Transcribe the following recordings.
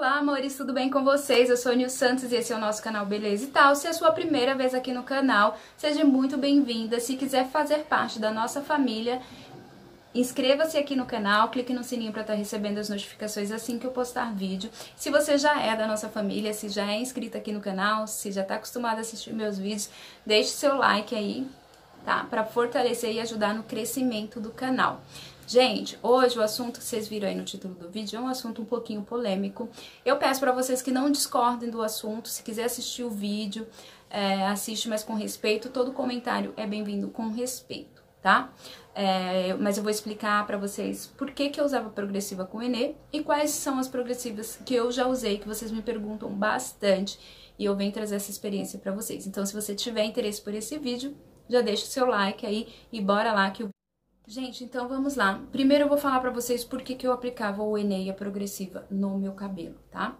Olá, amores, tudo bem com vocês? Eu sou a Nil Santos e esse é o nosso canal Beleza e Tal. Se é a sua primeira vez aqui no canal, seja muito bem-vinda. Se quiser fazer parte da nossa família, inscreva-se aqui no canal, clique no sininho para estar recebendo as notificações assim que eu postar vídeo. Se você já é da nossa família, se já é inscrito aqui no canal, se já está acostumado a assistir meus vídeos, deixe seu like aí, tá? Para fortalecer e ajudar no crescimento do canal. Gente, hoje o assunto que vocês viram aí no título do vídeo é um assunto um pouquinho polêmico. Eu peço para vocês que não discordem do assunto. Se quiser assistir o vídeo, assiste, mas com respeito. Todo comentário é bem-vindo com respeito, tá? Mas eu vou explicar para vocês por que eu usava progressiva com Enê e quais são as progressivas que eu já usei, que vocês me perguntam bastante. E eu venho trazer essa experiência para vocês. Então, se você tiver interesse por esse vídeo, já deixa o seu like aí e bora lá que o... Gente, então vamos lá. Primeiro eu vou falar pra vocês por que eu aplicava o Enê e a progressiva no meu cabelo, tá?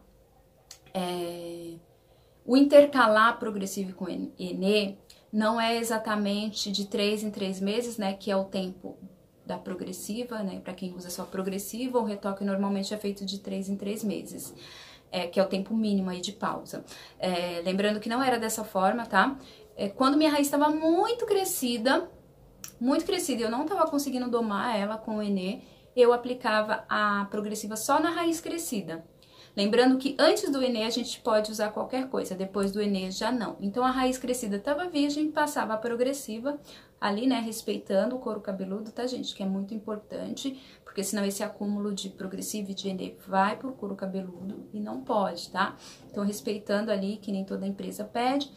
O intercalar progressivo com Enê não é exatamente de 3 em 3 meses, né? Que é o tempo da progressiva, né? Pra quem usa só progressiva, o retoque normalmente é feito de 3 em 3 meses. Que é o tempo mínimo aí de pausa. Lembrando que não era dessa forma, tá? Quando minha raiz estava muito crescida, eu não tava conseguindo domar ela com o Enê, eu aplicava a progressiva só na raiz crescida. Lembrando que antes do Enê a gente pode usar qualquer coisa, depois do Enê já não. Então a raiz crescida tava virgem, passava a progressiva ali, né, respeitando o couro cabeludo, tá, gente? Que é muito importante, porque senão esse acúmulo de progressiva e de Enê vai pro couro cabeludo e não pode, tá? Então respeitando ali, que nem toda empresa pede,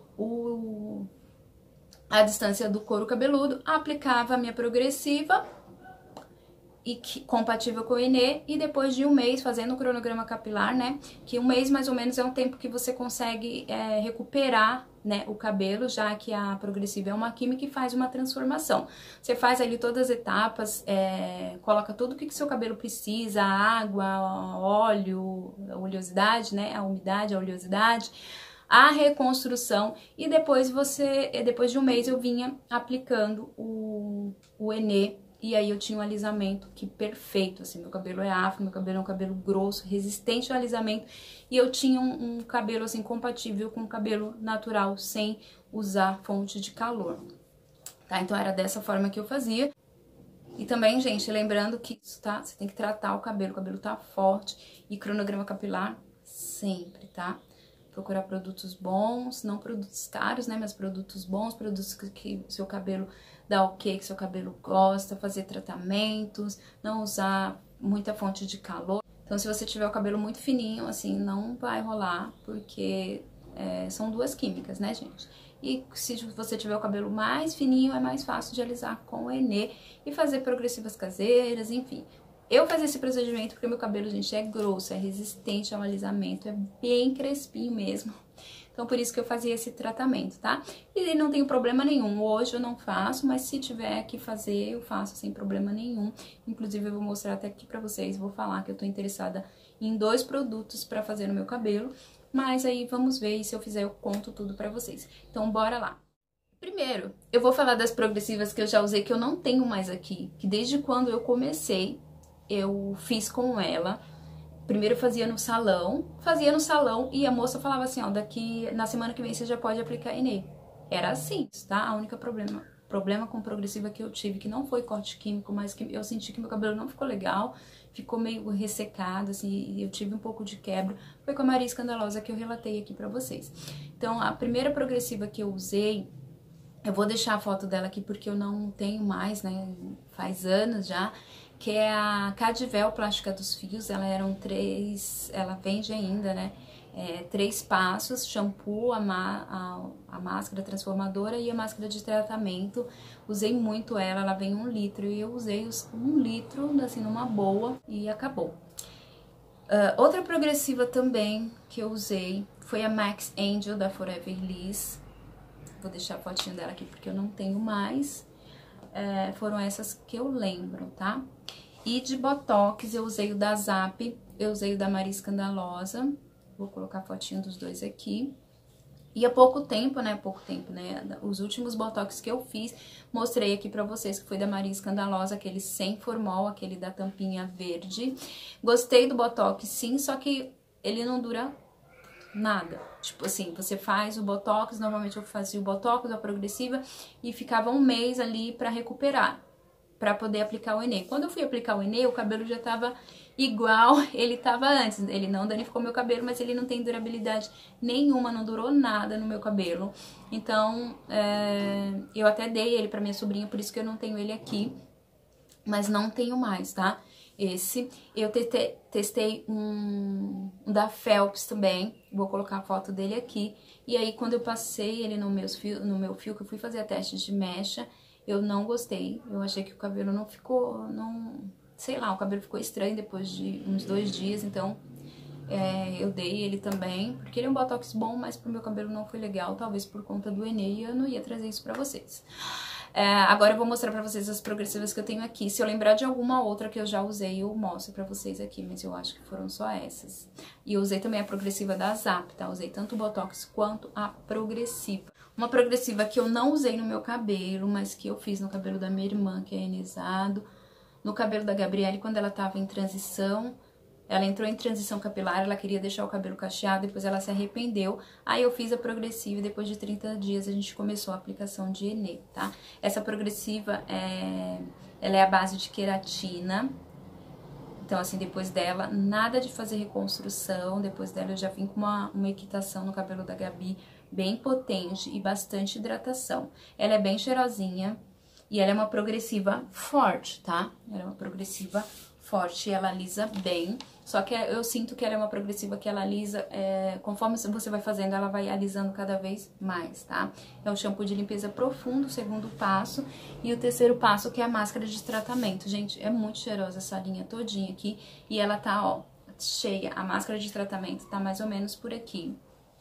a distância do couro cabeludo, aplicava a minha progressiva e compatível com o Enê, e depois de um mês fazendo o cronograma capilar, né, que um mês mais ou menos é um tempo que você consegue recuperar, né, o cabelo, já que a progressiva é uma química e faz uma transformação. Você faz ali todas as etapas, coloca tudo o que seu cabelo precisa, água, óleo, a oleosidade, né, a umidade, a oleosidade, a reconstrução, e depois de um mês eu vinha aplicando o Enê, e aí eu tinha um alisamento que perfeito, assim, meu cabelo é afro, meu cabelo é um cabelo grosso, resistente ao alisamento, e eu tinha um cabelo, assim, compatível com o cabelo natural, sem usar fonte de calor, tá? Então era dessa forma que eu fazia. E também, gente, lembrando que isso, tá? Você tem que tratar o cabelo tá forte, e cronograma capilar sempre, tá? Procurar produtos bons, não produtos caros, né, mas produtos bons, produtos que seu cabelo dá ok, que seu cabelo gosta, fazer tratamentos, não usar muita fonte de calor. Então, se você tiver o cabelo muito fininho, assim, não vai rolar, porque são duas químicas, né, gente? E se você tiver o cabelo mais fininho, é mais fácil de alisar com o Enê e fazer progressivas caseiras, enfim. Eu fazia esse procedimento porque meu cabelo, gente, é grosso, é resistente ao alisamento, é bem crespinho mesmo. Então, por isso que eu fazia esse tratamento, tá? E não tenho problema nenhum. Hoje eu não faço, mas se tiver que fazer, eu faço sem problema nenhum. Inclusive, eu vou mostrar até aqui pra vocês, vou falar que eu tô interessada em 2 produtos pra fazer no meu cabelo. Mas aí, vamos ver, e se eu fizer, eu conto tudo pra vocês. Então, bora lá. Primeiro, eu vou falar das progressivas que eu já usei, que eu não tenho mais aqui. Que desde quando eu comecei, eu fiz com ela. Primeiro fazia no salão e a moça falava assim, ó, daqui na semana que vem você já pode aplicar Enê. Era assim, tá? A única problema com progressiva que eu tive, que não foi corte químico, mas que eu senti que meu cabelo não ficou legal, ficou meio ressecado, assim, e eu tive um pouco de quebra, foi com a Maria Escandalosa que eu relatei aqui pra vocês. Então, a primeira progressiva que eu usei, eu vou deixar a foto dela aqui porque eu não tenho mais, né, faz anos já, que é a Cadivel Plástica dos Fios. Ela eram 3, ela vende ainda, né, 3 passos, shampoo, a máscara transformadora e a máscara de tratamento. Usei muito ela vem 1 litro e eu usei 1 litro, assim, numa boa e acabou. Outra progressiva também que eu usei foi a Max Angel da Forever Liss. Vou deixar a fotinha dela aqui porque eu não tenho mais. Foram essas que eu lembro, tá? E de Botox eu usei o da Zap, eu usei o da Maria Escandalosa. Vou colocar a fotinha dos 2 aqui. E há pouco tempo, né? Os últimos Botox que eu fiz, mostrei aqui pra vocês, que foi da Maria Escandalosa, aquele sem formol, aquele da tampinha verde. Gostei do Botox, sim, só que ele não dura nada. Tipo assim, você faz o botox, normalmente eu fazia o botox, a progressiva, e ficava um mês ali pra recuperar, pra poder aplicar o Enê. Quando eu fui aplicar o Enê, o cabelo já tava igual ele tava antes. Ele não danificou meu cabelo, mas ele não tem durabilidade nenhuma, não durou nada no meu cabelo. Então, eu até dei ele pra minha sobrinha, por isso que eu não tenho ele aqui, mas não tenho mais, tá? Esse, eu testei um da Phelps também, vou colocar a foto dele aqui. E aí, quando eu passei ele no meu fio, que eu fui fazer teste de mecha, eu não gostei. Eu achei que o cabelo não ficou, sei lá, o cabelo ficou estranho depois de uns 2 dias, então eu dei ele também, porque ele é um botox bom, mas pro meu cabelo não foi legal, talvez por conta do Enê, e eu não ia trazer isso pra vocês. Agora eu vou mostrar pra vocês as progressivas que eu tenho aqui. Se eu lembrar de alguma outra que eu já usei, eu mostro pra vocês aqui, mas eu acho que foram só essas. E eu usei também a progressiva da Zap, tá? Usei tanto o botox quanto a progressiva. Uma progressiva que eu não usei no meu cabelo, mas que eu fiz no cabelo da minha irmã, que é enizado. No cabelo da Gabriele, quando ela tava em transição, ela entrou em transição capilar, ela queria deixar o cabelo cacheado, depois ela se arrependeu. Aí eu fiz a progressiva e depois de 30 dias a gente começou a aplicação de Enê, tá? Essa progressiva, ela é a base de queratina. Então, assim, depois dela, nada de fazer reconstrução. Depois dela eu já vim com uma equitação no cabelo da Gabi bem potente e bastante hidratação. Ela é bem cheirosinha e ela é uma progressiva forte, tá? Ela é uma progressiva forte, ela alisa bem, só que eu sinto que ela é uma progressiva que ela alisa, conforme você vai fazendo, ela vai alisando cada vez mais, tá? É o shampoo de limpeza profundo, o segundo passo, e o terceiro passo, que é a máscara de tratamento. Gente, é muito cheirosa essa linha todinha aqui, e ela tá, ó, cheia. A máscara de tratamento tá mais ou menos por aqui.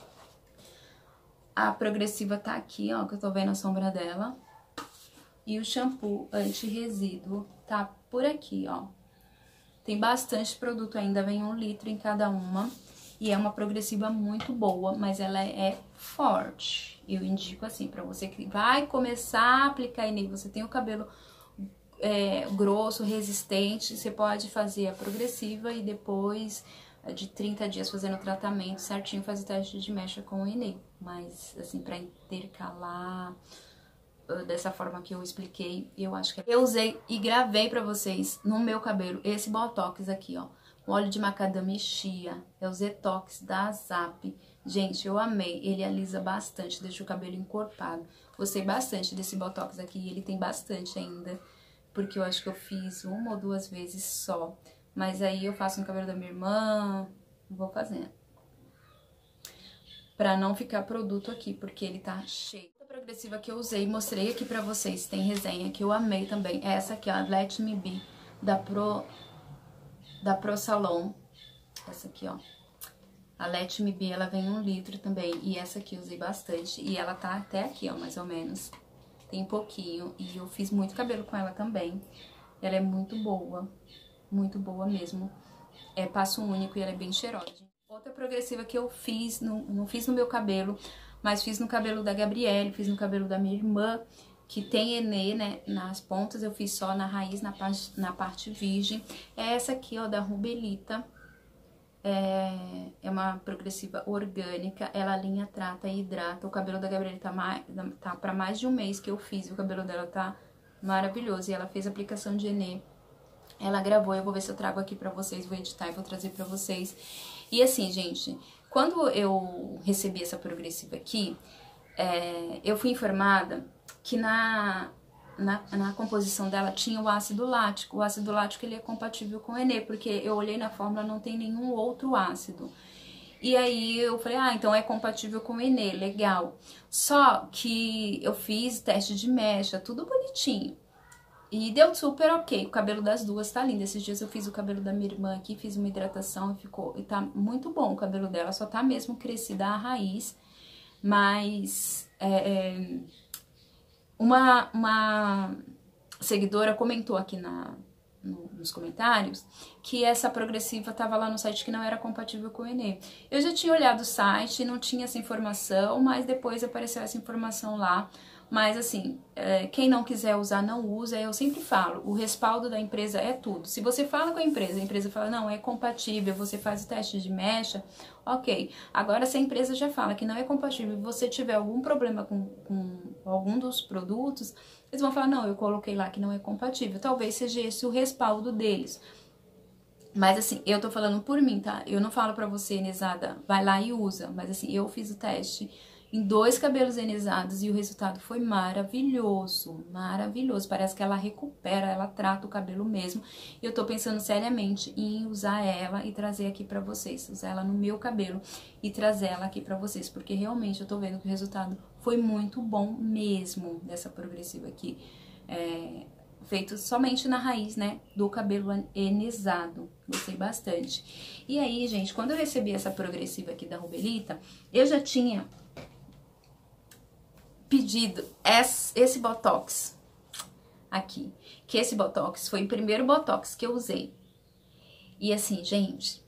A progressiva tá aqui, ó, que eu tô vendo a sombra dela. E o shampoo anti-resíduo tá por aqui, ó. Tem bastante produto ainda, vem 1 litro em cada uma. E é uma progressiva muito boa, mas ela é forte. Eu indico assim, pra você que vai começar a aplicar Enê, você tem o cabelo grosso, resistente, você pode fazer a progressiva e depois de 30 dias fazendo o tratamento certinho, fazer teste de mecha com o Enê. Mas assim, pra intercalar dessa forma que eu expliquei, eu acho que eu usei e gravei pra vocês no meu cabelo esse botox aqui, ó, o óleo de macadâmia chia, é o Zetox da Zap. Gente, eu amei, ele alisa bastante, deixa o cabelo encorpado. Gostei bastante desse botox aqui, ele tem bastante ainda, porque eu acho que eu fiz 1 ou 2 vezes só, mas aí eu faço no cabelo da minha irmã, vou fazendo, pra não ficar produto aqui, porque ele tá cheio. Progressiva que eu usei, mostrei aqui pra vocês, tem resenha que eu amei também, é essa aqui, ó, Let Me Be, da Pro Salon, essa aqui, ó, a Let Me Be, ela vem 1 litro também, e essa aqui eu usei bastante, e ela tá até aqui, ó, mais ou menos, tem um pouquinho, e eu fiz muito cabelo com ela também, ela é muito boa mesmo, é passo único e ela é bem cheirosa. Outra progressiva que eu fiz, não fiz no meu cabelo, mas fiz no cabelo da Gabriele, fiz no cabelo da minha irmã, que tem Enê, né, nas pontas, eu fiz só na raiz, na parte virgem. É essa aqui, ó, da Rubelita, é uma progressiva orgânica, ela alinha, trata e hidrata. O cabelo da Gabriele tá pra mais de 1 mês que eu fiz, o cabelo dela tá maravilhoso, e ela fez aplicação de Enê. Ela gravou, eu vou ver se eu trago aqui pra vocês, vou editar e vou trazer pra vocês. E assim, gente, quando eu recebi essa progressiva aqui, eu fui informada que na composição dela tinha o ácido lático. O ácido lático, ele é compatível com o Enê, porque eu olhei na fórmula, não tem nenhum outro ácido. E aí eu falei, então é compatível com o Enê, legal. Só que eu fiz teste de mecha, tudo bonitinho. E deu super ok, o cabelo das duas tá lindo. Esses dias eu fiz o cabelo da minha irmã aqui, fiz uma hidratação e tá muito bom o cabelo dela. Só tá mesmo crescida a raiz, mas uma seguidora comentou aqui nos comentários que essa progressiva estava lá no site que não era compatível com o Enê. Eu já tinha olhado o site, não tinha essa informação, mas depois apareceu essa informação lá. Mas assim, quem não quiser usar, não usa. Eu sempre falo, o respaldo da empresa é tudo. Se você fala com a empresa fala, não, é compatível, você faz o teste de mecha, ok. Agora, se a empresa já fala que não é compatível e você tiver algum problema com algum dos produtos, eles vão falar, não, eu coloquei lá que não é compatível. Talvez seja esse o respaldo deles. Mas assim, eu tô falando por mim, tá? Eu não falo pra você, Enesada, vai lá e usa. Mas assim, eu fiz o teste em 2 cabelos enesados e o resultado foi maravilhoso, maravilhoso. Parece que ela recupera, ela trata o cabelo mesmo. E eu tô pensando seriamente em usar ela e trazer aqui pra vocês. Usar ela no meu cabelo e trazer ela aqui pra vocês. Porque realmente eu tô vendo que o resultado foi muito bom mesmo dessa progressiva aqui. Feito somente na raiz, né, do cabelo enesado. Gostei bastante. E aí, gente, quando eu recebi essa progressiva aqui da Rubelita, eu já tinha pedido esse Botox aqui. Que esse Botox foi o primeiro Botox que eu usei. E assim, gente,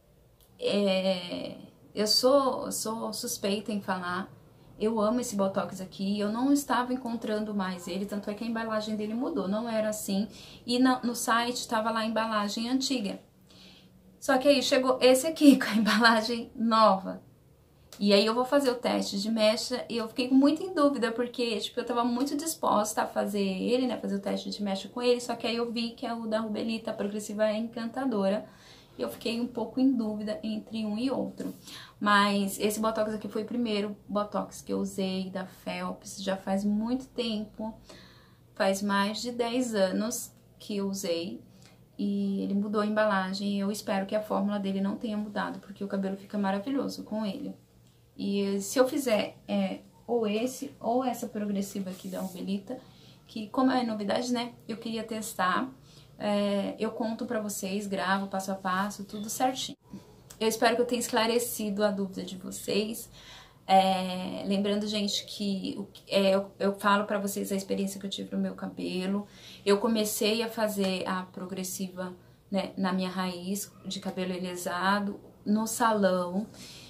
eu sou suspeita em falar. Eu amo esse Botox aqui, eu não estava encontrando mais ele, tanto é que a embalagem dele mudou, não era assim. E no site estava lá a embalagem antiga. Só que aí chegou esse aqui com a embalagem nova. E aí eu vou fazer o teste de mecha e eu fiquei muito em dúvida, porque tipo, eu tava muito disposta a fazer ele, né, fazer o teste de mecha com ele, só que aí eu vi que o da Rubelita, a progressiva, é encantadora. E eu fiquei um pouco em dúvida entre um e outro. Mas esse Botox aqui foi o primeiro Botox que eu usei da Phelps, já faz muito tempo, faz mais de 10 anos que eu usei. E ele mudou a embalagem e eu espero que a fórmula dele não tenha mudado, porque o cabelo fica maravilhoso com ele. E se eu fizer ou esse ou essa progressiva aqui da Rubelita, que como é novidade, né, eu queria testar. Eu conto pra vocês, gravo passo a passo, tudo certinho. Eu espero que eu tenha esclarecido a dúvida de vocês. Lembrando, gente, que eu falo pra vocês a experiência que eu tive no meu cabelo. Eu comecei a fazer a progressiva, né, na minha raiz de cabelo enesado, no salão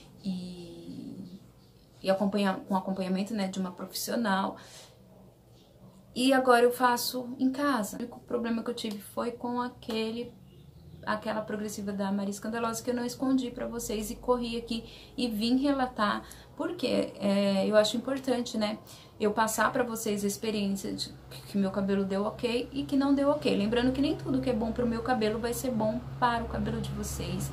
e com acompanhamento, né, de uma profissional. E agora eu faço em casa. O único problema que eu tive foi com aquela progressiva da Maria Escandalosa, que eu não escondi pra vocês e corri aqui e vim relatar, porque eu acho importante, né, eu passar pra vocês a experiência de que meu cabelo deu ok e que não deu ok. Lembrando que nem tudo que é bom pro meu cabelo vai ser bom para o cabelo de vocês.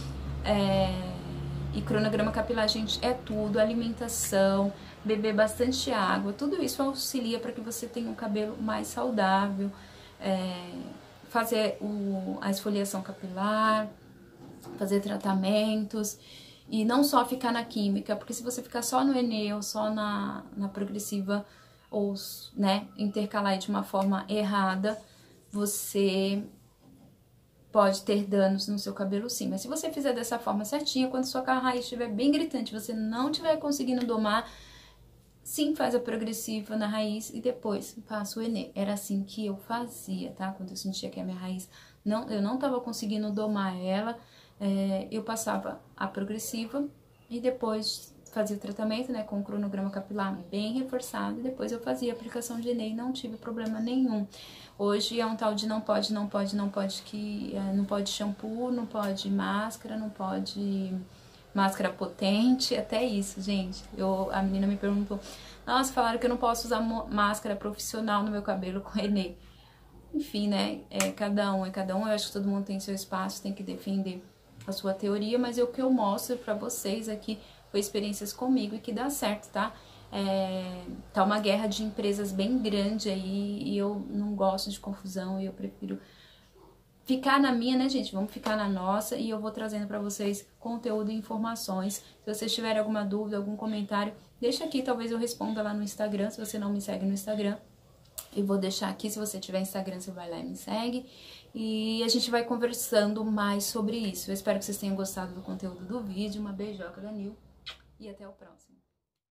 E cronograma capilar, gente, é tudo, alimentação, beber bastante água, tudo isso auxilia para que você tenha um cabelo mais saudável, fazer a esfoliação capilar, fazer tratamentos e não só ficar na química, porque se você ficar só no Enê ou só na progressiva ou, né, intercalar de uma forma errada, você pode ter danos no seu cabelo sim, mas se você fizer dessa forma certinha, quando sua raiz estiver bem gritante, você não estiver conseguindo domar, sim, faz a progressiva na raiz e depois passa o Enê. Era assim que eu fazia, tá? Quando eu sentia que a minha raiz, eu não tava conseguindo domar ela, eu passava a progressiva e depois fazia o tratamento, né, com o cronograma capilar bem reforçado, e depois eu fazia a aplicação de Enê e não tive problema nenhum. Hoje é um tal de não pode, que não pode shampoo, não pode máscara, não pode máscara potente, até isso, gente. A menina me perguntou, nossa, falaram que eu não posso usar máscara profissional no meu cabelo com Enê. Enfim, né, cada um é cada um, eu acho que todo mundo tem seu espaço, tem que defender a sua teoria, mas o que eu mostro pra vocês aqui foi experiências comigo e que dá certo, tá? Tá uma guerra de empresas bem grande aí e eu não gosto de confusão e eu prefiro ficar na minha, né, gente? Vamos ficar na nossa e eu vou trazendo pra vocês conteúdo e informações. Se vocês tiverem alguma dúvida, algum comentário, deixa aqui, talvez eu responda lá no Instagram, se você não me segue no Instagram. Eu vou deixar aqui, se você tiver Instagram, você vai lá e me segue. E a gente vai conversando mais sobre isso. Eu espero que vocês tenham gostado do conteúdo do vídeo. Uma beijoca da Nil e até o próximo.